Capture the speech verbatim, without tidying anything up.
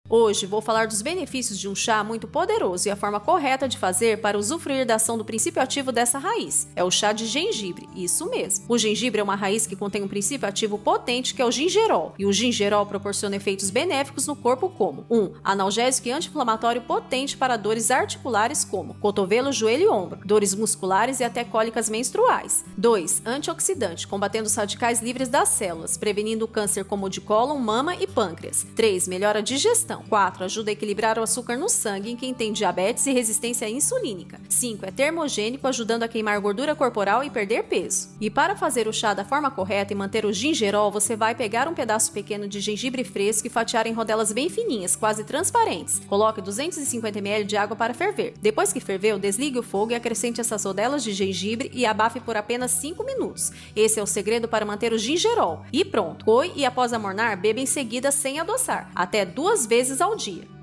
Hoje vou falar dos benefícios de um chá muito poderoso e a forma correta de fazer para usufruir da ação do princípio ativo dessa raiz. É o chá de gengibre, isso mesmo. O gengibre é uma raiz que contém um princípio ativo potente que é o gingerol, e o gingerol proporciona efeitos benéficos no corpo como um analgésico e anti-inflamatório potente para dores articulares como cotovelo, joelho e ombro, dores musculares e até cólicas menstruais. dois Antioxidante, combatendo os radicais livres das células, prevenindo o câncer como o de cólon, mama e pâncreas. três Melhora a digestão. quatro Ajuda a equilibrar o açúcar no sangue em quem tem diabetes e resistência insulínica. cinco É termogênico, ajudando a queimar gordura corporal e perder peso. E para fazer o chá da forma correta e manter o gingerol, você vai pegar um pedaço pequeno de gengibre fresco e fatiar em rodelas bem fininhas, quase transparentes. Coloque duzentos e cinquenta mililitros de água para ferver. Depois que ferveu, desligue o fogo e acrescente essas rodelas de gengibre e abafe por apenas cinco minutos. Esse é o segredo para manter o gingerol. E pronto! Coe e após amornar, beba em seguida sem adoçar, até duas vezes ao dia.